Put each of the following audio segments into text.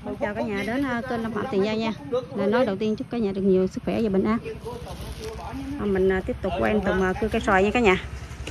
Chào cả nhà đến kênh Lâm Phạm Tiền Giang nha. Lời nói đầu tiên chúc cả nhà được nhiều sức khỏe và bình an. Mình tiếp tục quay tùng cưa cây xoài nha cả nhà.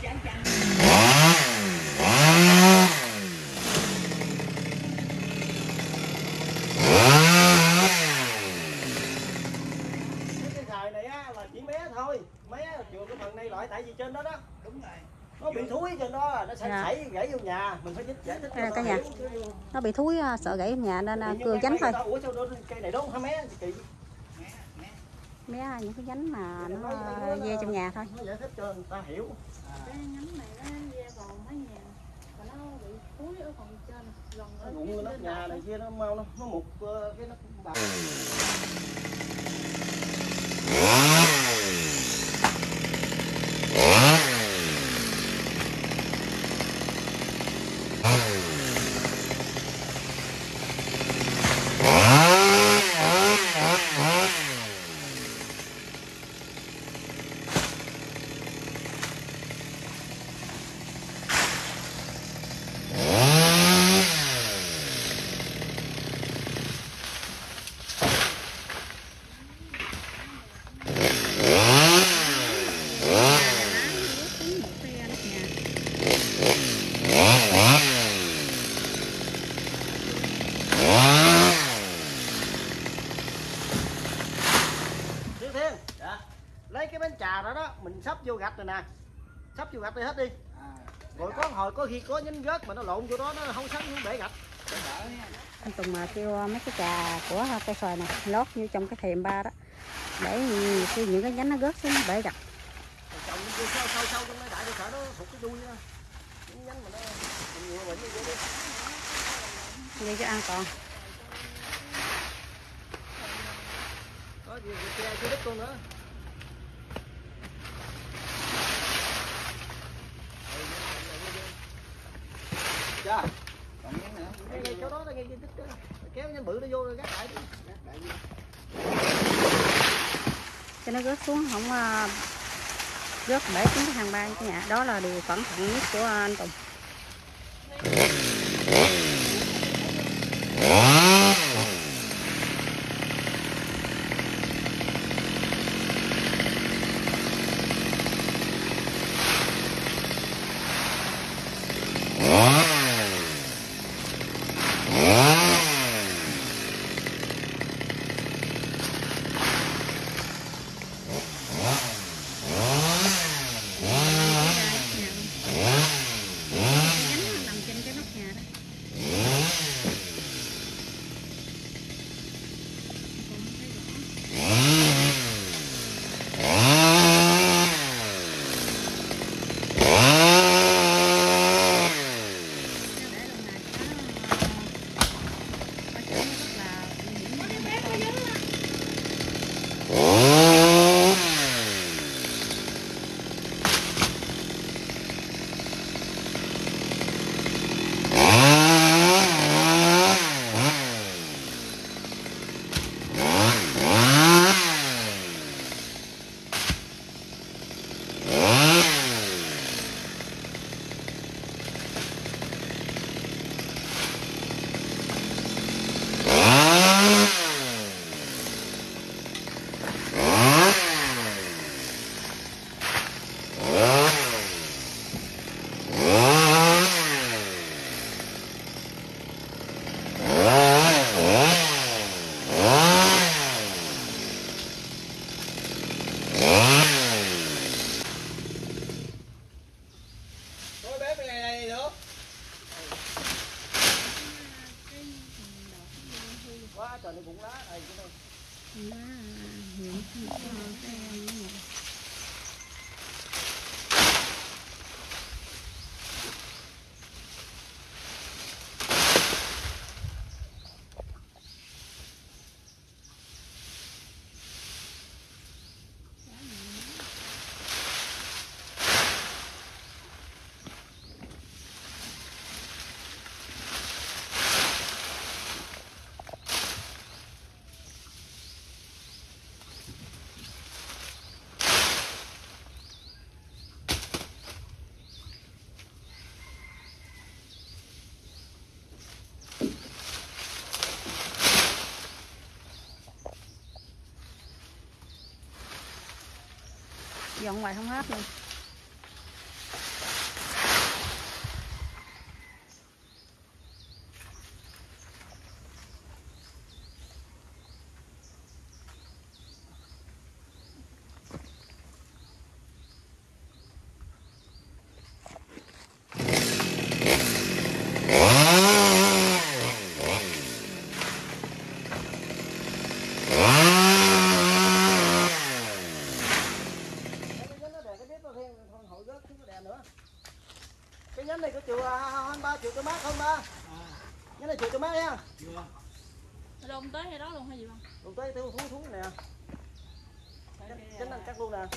Thôi, mấy chừa cái phần này loại tại vì trên đó đó, đúng rồi. Nó bị thúi trên đó, nó sẽ xảy gãy vô nhà, mình phải giải thích cả nhà. Nó bị thúi sợ gãy nhà nên cưa nhánh thôi. Ủa sao cây này đúng hả mé? Kỳ. Mé những cái nhánh mà nó ve trong nhà thôi. Nó giải thích cho người ta hiểu. Cái nhánh này nó ve vào mái nhà, và nó bị thúi ở phần trên, gần ở Đụng nóc nhà này kia nó mau nó mục cái nó cũng bạc. Lấy cái bánh trà đó đó, mình sắp vô gạch rồi nè. Sắp vô gạch đi hết đi. Rồi có hồi có khi có nhánh rớt mà nó lộn vô đó nó không sắn xuống bể gạch. Anh Tùng mà kêu mấy cái trà của cây xoài này lót như trong cái thềm ba đó. Để khi những cái nhánh nó rớt xuống bể gạch. Trồng sâu trong mấy đại sợ nó sụt cái đuôi đó. Những nhánh mà nó nhiều bệnh như vậy đi. Đi cho an toàn. Có gì che chưa đứt con nữa. Chưa. Còn nhánh nữa. Ngay chỗ đó là ngay tích đó. Kéo nhánh bự nó vô rồi gác lại đi. Cho nó rớt xuống không rớt bể xuống cái hàng ba cái nhà. Đó là điều cẩn thận nhất của anh Tùng. Quá trời nó cũng lá này chứ đâu. Lá hiện cái em này. dọn ngoài không hết luôn. Cái nhánh này có chịu hơn 3 triệu cái mát không ba? Nhánh này chịu cái mát nha. Đông tới hay đó luôn hay gì không? Đồng tới theo thú nè. Nhánh này cắt luôn nè.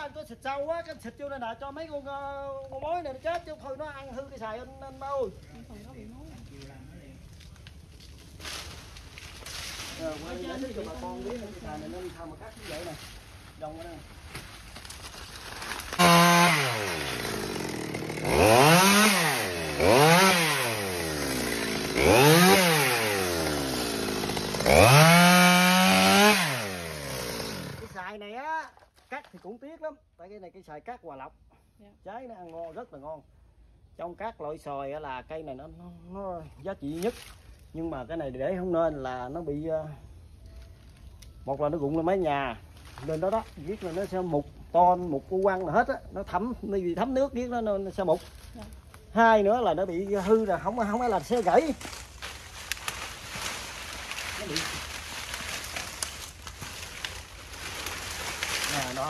anh có xịt sâu á, cái xịt vô đây nè cho mấy con mối này nó chết chứ thôi nó ăn hư cái xài anh Ba ơi. Quay cho bà con biết cái xài này nên sao mà cắt như vậy nè. Dòng đây nè. Cái xài này á cắt thì cũng tiếc lắm, tại cái này cái xài cắt Hòa Lộc. Trái nó ăn ngon, rất là ngon. Trong các loại xoài là cây này nó giá trị nhất, nhưng mà cái này để không nên là nó bị một là nó rụng lên mái nhà nên đó viết là nó sẽ mục ton mục cu quăng là hết á, nó bị thấm nước viết nó sẽ mục. Hai nữa là nó bị hư rồi không phải là sẽ gãy. Nó bị nè đó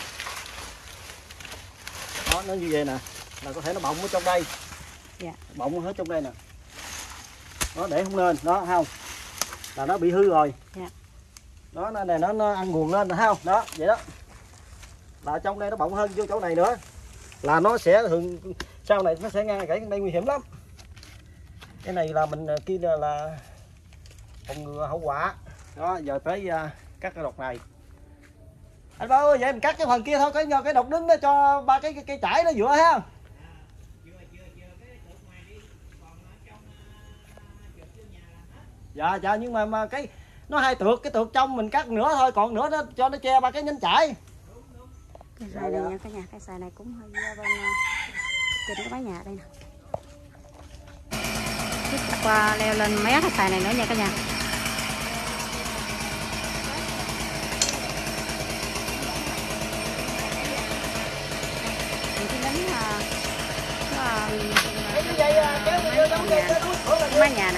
nó như vậy nè, là có thể nó bọng ở trong đây. Bọng hết trong đây nè, nó để không nên đó, không là nó bị hư rồi. Đó này nó ăn nguồn lên rồi, thấy không? Đó vậy đó, là trong đây nó bọng hơn vô chỗ này nữa là nó sẽ thường sau này nó sẽ ngang gãy đây, nguy hiểm lắm. Cái này là mình kia là phòng ngừa hậu quả. Đó giờ tới cắt cái đọt này anh Ba ơi, vậy mình cắt cái phần kia thôi, cái đọt đứng đó cho ba cái chải nó dựa ha. Dạ nhưng mà cái nó hai tược, cái tược trong mình cắt nửa thôi, còn nửa đó cho nó che ba cái nhánh chải. Cái xài này nha cả nhà, cái xài này cũng hơi bên trên cái mái nhà đây nè. Tiếp qua leo lên mé cái xài này nữa nha cả nhà. Cái mái nhà nè.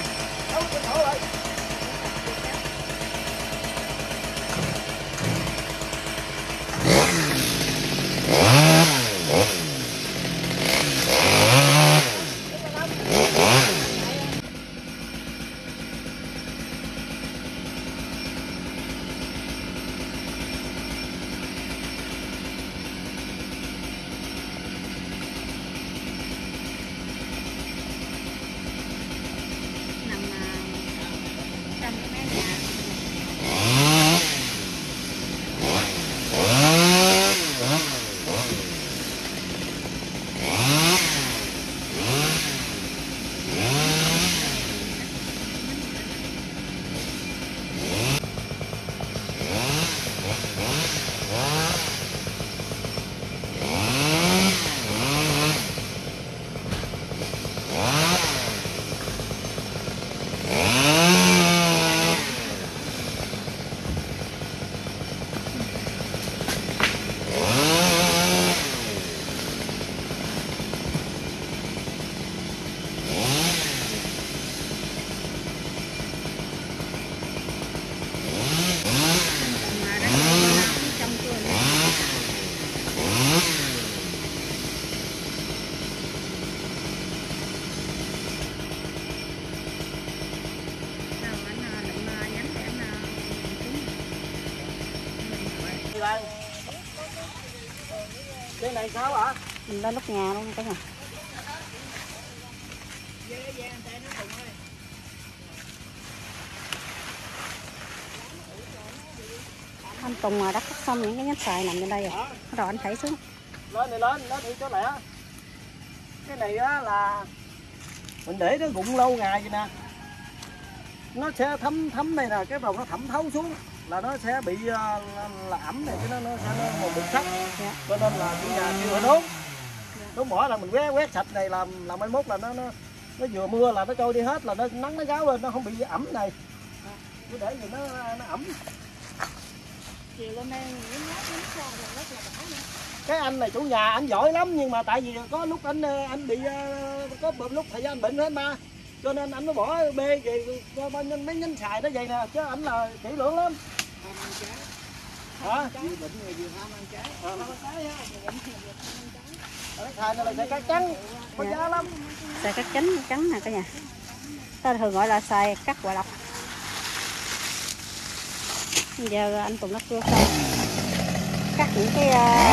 Cái này sao hả? Mình lên nóc nhà luôn cả nhà. Anh Tùng mà đắp xong những cái nhánh xoài nằm bên đây rồi. Rồi anh thảy xuống. Lên nó đi cho lẹ. Cái này á là mình để nó rụng lâu ngày vậy nè, nó sẽ thấm này nè, cái đầu nó thẩm thấu xuống là nó sẽ bị là ẩm này, cái nó sẽ một bụng sắt. Cho nên là chủ nhà kêu phải đốn. Đốn bỏ là mình quét sạch này làm mai mốt là nó vừa mưa là nó trôi đi hết, là nó nắng nó gáo lên, nó không bị ẩm này. Cứ để gì nó ẩm. Chiều lên đây những nhát xoài là rất là đã nữa. Cái anh này chủ nhà anh giỏi lắm, nhưng mà tại vì có lúc anh bị có lúc thời gian bệnh hết mà, cho nên anh mới bỏ bê về bao nhiêu mấy nhánh xài đó vậy nè, chứ anh là kỹ lưỡng lắm. Hả? Vừa bệnh người vừa ham ăn trái. Cái xài này là xài cắt trắng, có giá lắm. Xài cắt trắng nè cả nhà. Ta thường gọi là xài cắt Hòa Lộc. Giờ anh Tùng nó cưa xong. cắt những cái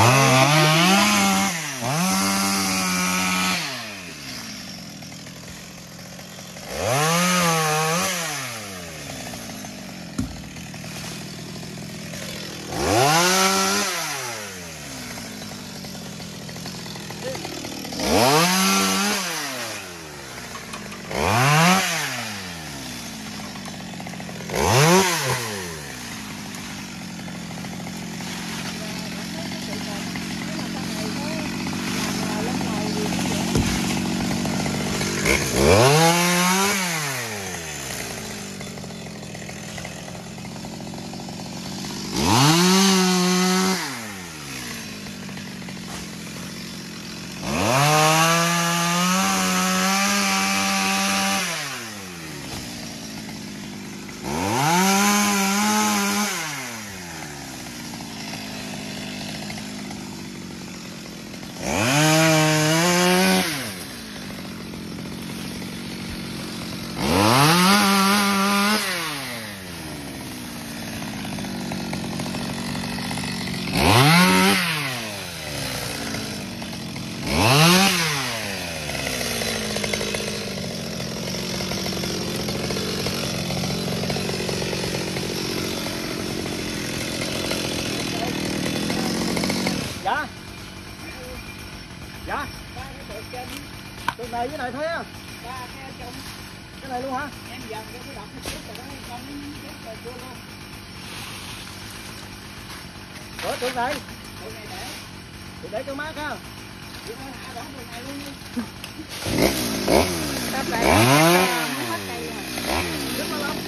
Dạ. Dạ. Cái này với này thôi á. Cái này luôn hả? Em dần cái đập cái trước rồi đó, con nó chết rồi luôn. Ủa tượng này? Tượng này để cho mát ha. Vậy thôi hạ đổ tượng này luôn đi. Tắp lại mới hết cây rồi. Rất là lắm.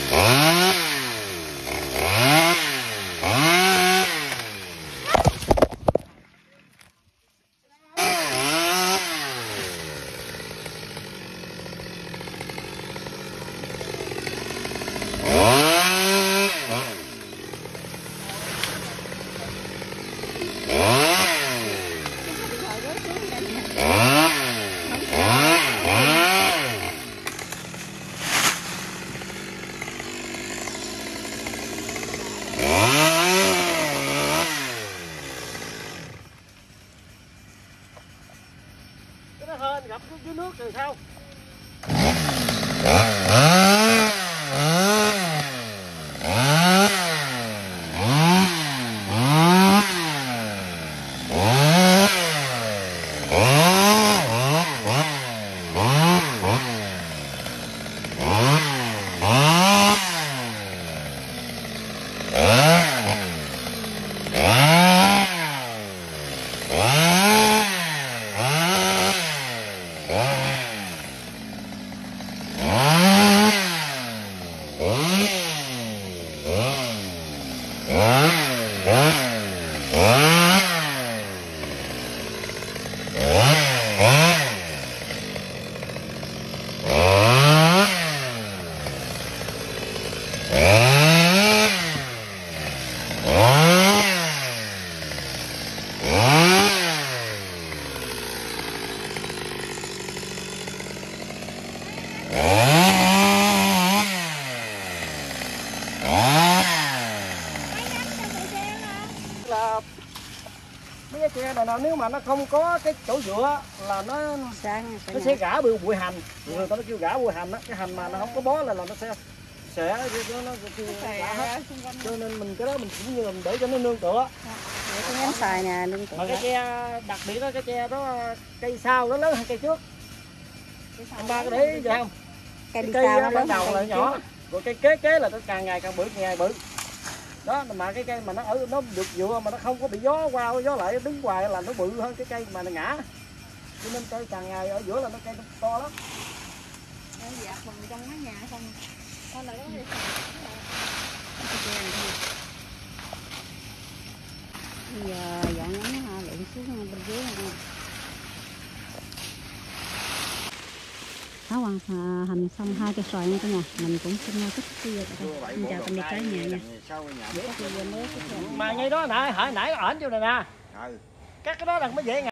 Cái nó hên gặp dưới nước rồi sao? Là mấy cái tre này nếu mà nó không có cái chỗ dựa là nó sẽ gã bụi hành, người ta nó kêu gã bụi hành á, cái hành mà nó không có bó là nó sẽ nó gã hết. Cho nên mình cái đó mình cũng như là mình để cho nó nương tựa. Cái nhánh xoài nè, nương tựa. Mà cái tre đặc biệt đó, cái tre đó cây sau nó lớn hơn cây trước. Anh ba có để ý vậy không? Cây ban đầu là nhỏ, rồi cây kế là nó càng ngày càng bự, càng ngày bự. Đó mà cái cây mà nó ở nó được dựa mà nó không có bị gió qua gió lại đứng hoài là nó bự hơn cái cây mà nó ngã. Cho nên cây càng ngày ở giữa là nó cây nó to lắm. Dạ, phần trong mái nhà không. Con là cái gì? Bây giờ dọn nó lụn xuống bên dưới này. Tháo hoàn hành xong 2 cây xoài nha cả nhà, mình cũng xin kết thúc video tại đây. Xin chào tạm biệt cả nhà nha. Mà ngay đó nè, hồi nãy ở chỗ này nè. Cắt cái đó là mới dễ.